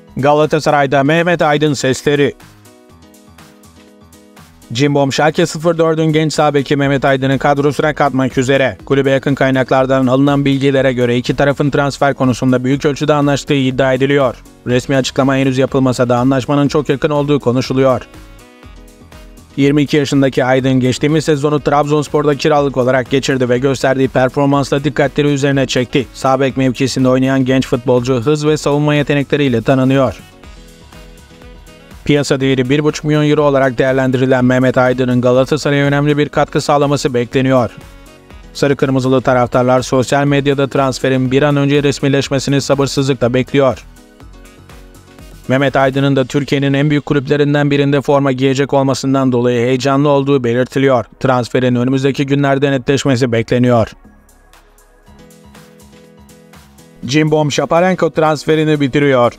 Galatasaray'da Mehmet Aydın sesleri. Cimbom Schalke 04'ün genç sağ beki Mehmet Aydın'ı kadrosuna katmak üzere. Kulübe yakın kaynaklardan alınan bilgilere göre iki tarafın transfer konusunda büyük ölçüde anlaştığı iddia ediliyor. Resmi açıklama henüz yapılmasa da anlaşmanın çok yakın olduğu konuşuluyor. 22 yaşındaki Aydın geçtiğimiz sezonu Trabzonspor'da kiralık olarak geçirdi ve gösterdiği performansla dikkatleri üzerine çekti. Sağ bek mevkisinde oynayan genç futbolcu hız ve savunma yetenekleriyle tanınıyor. Piyasa değeri 1,5 milyon euro olarak değerlendirilen Mehmet Aydın'ın Galatasaray'a önemli bir katkı sağlaması bekleniyor. Sarı kırmızılı taraftarlar sosyal medyada transferin bir an önce resmileşmesini sabırsızlıkla bekliyor. Mehmet Aydın'ın da Türkiye'nin en büyük kulüplerinden birinde forma giyecek olmasından dolayı heyecanlı olduğu belirtiliyor. Transferin önümüzdeki günlerde netleşmesi bekleniyor. Cimbom Shaparenko transferini bitiriyor.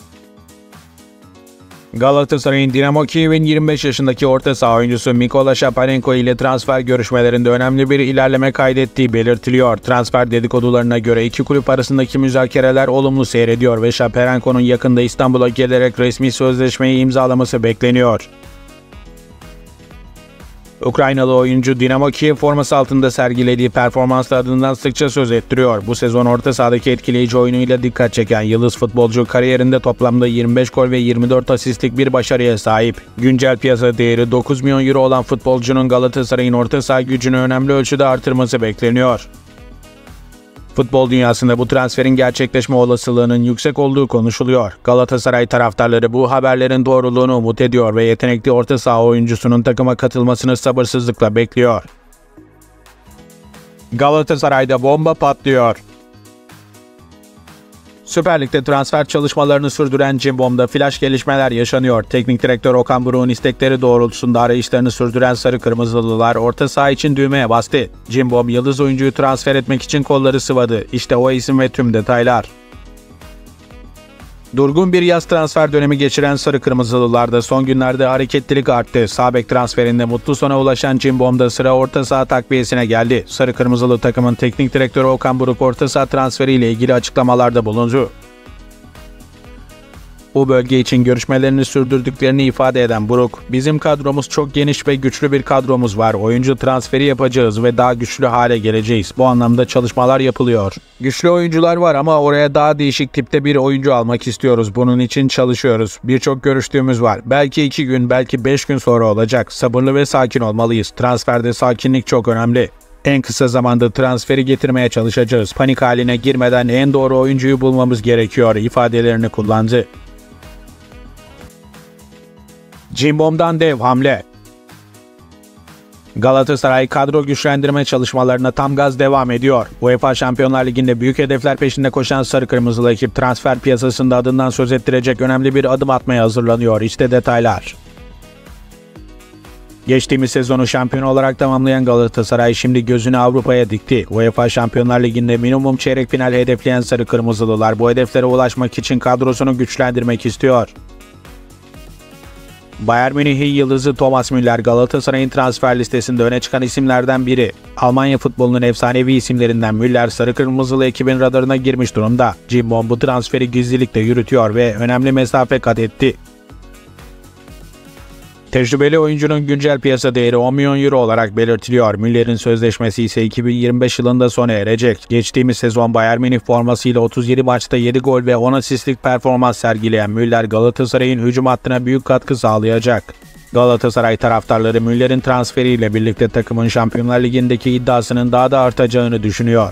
Galatasaray'ın Dinamo Kiev'in 25 yaşındaki orta saha oyuncusu Mykola Shaparenko ile transfer görüşmelerinde önemli bir ilerleme kaydettiği belirtiliyor. Transfer dedikodularına göre iki kulüp arasındaki müzakereler olumlu seyrediyor ve Shaparenko'nun yakında İstanbul'a gelerek resmi sözleşmeyi imzalaması bekleniyor. Ukraynalı oyuncu Dinamo Kiev forması altında sergilediği performansla adından sıkça söz ettiriyor. Bu sezon orta sahadaki etkileyici oyunuyla dikkat çeken yıldız futbolcu kariyerinde toplamda 25 gol ve 24 asistlik bir başarıya sahip. Güncel piyasa değeri 9 milyon euro olan futbolcunun Galatasaray'ın orta saha gücünü önemli ölçüde artırması bekleniyor. Futbol dünyasında bu transferin gerçekleşme olasılığının yüksek olduğu konuşuluyor. Galatasaray taraftarları bu haberlerin doğruluğunu umut ediyor ve yetenekli orta saha oyuncusunun takıma katılmasını sabırsızlıkla bekliyor. Galatasaray'da bomba patlıyor. Süper Lig'de transfer çalışmalarını sürdüren Cimbom'da flash gelişmeler yaşanıyor. Teknik direktör Okan Buruk'un istekleri doğrultusunda arayışlarını sürdüren Sarı Kırmızılılar orta saha için düğmeye bastı. Cimbom yıldız oyuncuyu transfer etmek için kolları sıvadı. İşte o isim ve tüm detaylar. Durgun bir yaz transfer dönemi geçiren Sarı Kırmızılılarda son günlerde hareketlilik arttı. Sağ bek transferinde mutlu sona ulaşan Cimbom'da sıra orta saha takviyesine geldi. Sarı Kırmızılı takımın teknik direktörü Okan Buruk orta saha transferiyle ilgili açıklamalarda bulundu. Bu bölge için görüşmelerini sürdürdüklerini ifade eden Buruk, "Bizim kadromuz çok geniş ve güçlü bir kadromuz var. Oyuncu transferi yapacağız ve daha güçlü hale geleceğiz. Bu anlamda çalışmalar yapılıyor. Güçlü oyuncular var ama oraya daha değişik tipte bir oyuncu almak istiyoruz. Bunun için çalışıyoruz. Birçok görüştüğümüz var. Belki 2 gün, belki 5 gün sonra olacak. Sabırlı ve sakin olmalıyız. Transferde sakinlik çok önemli. En kısa zamanda transferi getirmeye çalışacağız. Panik haline girmeden en doğru oyuncuyu bulmamız gerekiyor" ifadelerini kullandı. Cimbom'dan dev hamle. Galatasaray kadro güçlendirme çalışmalarına tam gaz devam ediyor. UEFA Şampiyonlar Ligi'nde büyük hedefler peşinde koşan Sarı Kırmızılı ekip transfer piyasasında adından söz ettirecek önemli bir adım atmaya hazırlanıyor. İşte detaylar. Geçtiğimiz sezonu şampiyon olarak tamamlayan Galatasaray şimdi gözünü Avrupa'ya dikti. UEFA Şampiyonlar Ligi'nde minimum çeyrek final hedefleyen Sarı Kırmızılılar bu hedeflere ulaşmak için kadrosunu güçlendirmek istiyor. Bayern Münih'in yıldızı Thomas Müller Galatasaray'ın transfer listesinde öne çıkan isimlerden biri. Almanya futbolunun efsanevi isimlerinden Müller sarı kırmızılı ekibin radarına girmiş durumda. Cimbom bu transferi gizlilikle yürütüyor ve önemli mesafe kat etti. Tecrübeli oyuncunun güncel piyasa değeri 10 milyon euro olarak belirtiliyor. Müller'in sözleşmesi ise 2025 yılında sona erecek. Geçtiğimiz sezon Bayern Münih formasıyla 37 maçta 7 gol ve 10 asistlik performans sergileyen Müller Galatasaray'ın hücum hattına büyük katkı sağlayacak. Galatasaray taraftarları Müller'in transferiyle birlikte takımın Şampiyonlar Ligi'ndeki iddiasının daha da artacağını düşünüyor.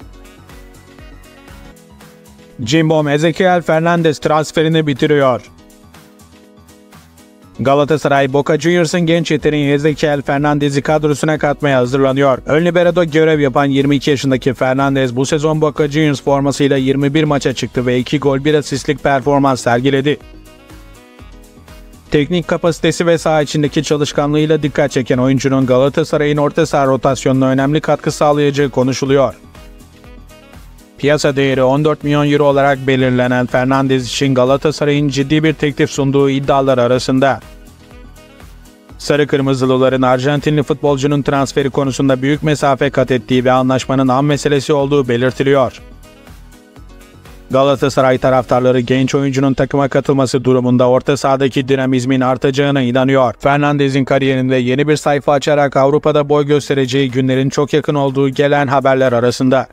Cimbom Ezequiel Fernandez transferini bitiriyor. Galatasaray, Boca Juniors'ın genç yeteneği Ezequiel Fernandez'i kadrosuna katmaya hazırlanıyor. Ön libero'da görev yapan 22 yaşındaki Fernandez bu sezon Boca Juniors formasıyla 21 maça çıktı ve 2 gol 1 asistlik performans sergiledi. Teknik kapasitesi ve saha içindeki çalışkanlığıyla dikkat çeken oyuncunun Galatasaray'ın orta saha rotasyonuna önemli katkı sağlayacağı konuşuluyor. Piyasa değeri 14 milyon euro olarak belirlenen Fernandez için Galatasaray'ın ciddi bir teklif sunduğu iddialar arasında. Sarı Kırmızılıların Arjantinli futbolcunun transferi konusunda büyük mesafe kat ettiği ve anlaşmanın an meselesi olduğu belirtiliyor. Galatasaray taraftarları genç oyuncunun takıma katılması durumunda orta sahadaki dinamizmin artacağına inanıyor. Fernandez'in kariyerinde yeni bir sayfa açarak Avrupa'da boy göstereceği günlerin çok yakın olduğu gelen haberler arasında.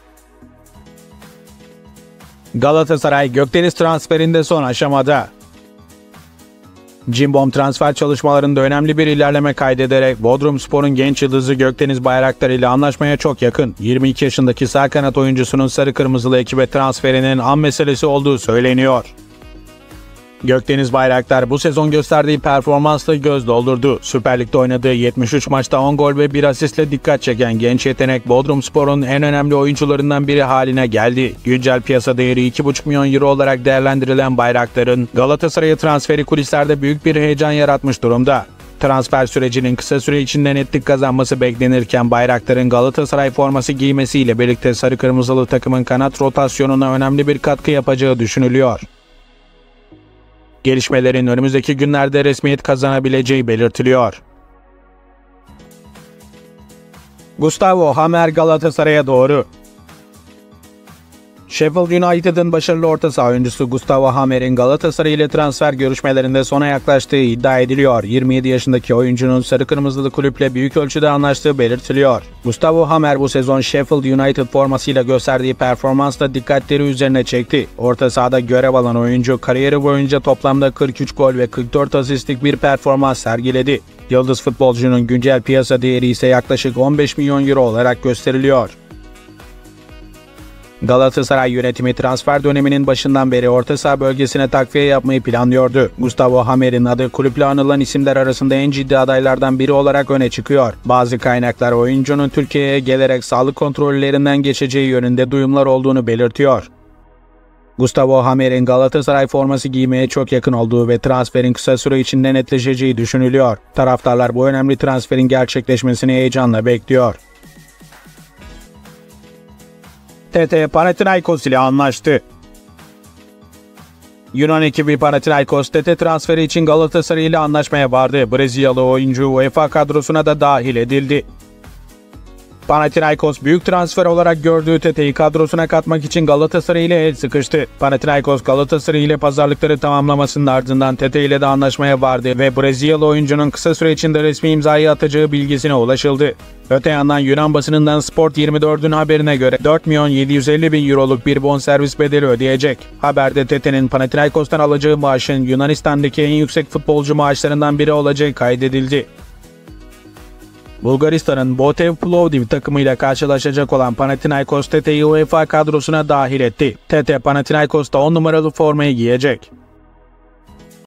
Galatasaray Gökdeniz transferinde son aşamada. Cimbom transfer çalışmalarında önemli bir ilerleme kaydederek Bodrumspor'un genç yıldızı Gökdeniz Bayraktar ile anlaşmaya çok yakın. 22 yaşındaki sağ kanat oyuncusunun sarı kırmızılı ekibe transferinin an meselesi olduğu söyleniyor. Gökdeniz Bayraktar bu sezon gösterdiği performansla göz doldurdu. Süper Lig'de oynadığı 73 maçta 10 gol ve 1 asistle dikkat çeken genç yetenek Bodrumspor'un en önemli oyuncularından biri haline geldi. Güncel piyasa değeri 2,5 milyon euro olarak değerlendirilen Bayraktar'ın Galatasaray'a transferi kulislerde büyük bir heyecan yaratmış durumda. Transfer sürecinin kısa süre içinde netlik kazanması beklenirken Bayraktar'ın Galatasaray forması giymesiyle birlikte sarı kırmızılı takımın kanat rotasyonuna önemli bir katkı yapacağı düşünülüyor. Gelişmelerin önümüzdeki günlerde resmiyet kazanabileceği belirtiliyor. Gustavo Hamer Galatasaray'a doğru. Sheffield United'ın başarılı orta saha oyuncusu Gustavo Hamer'in Galatasaray ile transfer görüşmelerinde sona yaklaştığı iddia ediliyor. 27 yaşındaki oyuncunun sarı kırmızılı kulüple büyük ölçüde anlaştığı belirtiliyor. Gustavo Hamer bu sezon Sheffield United formasıyla gösterdiği performansla dikkatleri üzerine çekti. Orta sahada görev alan oyuncu kariyeri boyunca toplamda 43 gol ve 44 asistlik bir performans sergiledi. Yıldız futbolcunun güncel piyasa değeri ise yaklaşık 15 milyon euro olarak gösteriliyor. Galatasaray yönetimi transfer döneminin başından beri orta saha bölgesine takviye yapmayı planlıyordu. Gustavo Hamer'in adı kulüple anılan isimler arasında en ciddi adaylardan biri olarak öne çıkıyor. Bazı kaynaklar oyuncunun Türkiye'ye gelerek sağlık kontrollerinden geçeceği yönünde duyumlar olduğunu belirtiyor. Gustavo Hamer'in Galatasaray forması giymeye çok yakın olduğu ve transferin kısa süre içinde netleşeceği düşünülüyor. Taraftarlar bu önemli transferin gerçekleşmesini heyecanla bekliyor. TT Panathinaikos ile anlaştı. Yunan ekibi Panathinaikos TT transferi için Galatasaray ile anlaşmaya vardı. Brezilyalı oyuncu UEFA kadrosuna da dahil edildi. Panathinaikos büyük transfer olarak gördüğü TT'yi kadrosuna katmak için Galatasaray ile el sıkıştı. Panathinaikos Galatasaray ile pazarlıkları tamamlamasının ardından TT ile de anlaşmaya vardı ve Brezilyalı oyuncunun kısa süre içinde resmi imzayı atacağı bilgisine ulaşıldı. Öte yandan Yunan basınından Sport 24'ün haberine göre 4.750.000 euroluk bir bonservis bedeli ödeyecek. Haberde TT'nin Panathinaikos'tan alacağı maaşın Yunanistan'daki en yüksek futbolcu maaşlarından biri olacağı kaydedildi. Bulgaristan'ın Botev Plovdiv takımıyla karşılaşacak olan Panathinaikos TT'yi UEFA kadrosuna dahil etti. TT Panathinaikos'ta 10 numaralı formayı giyecek.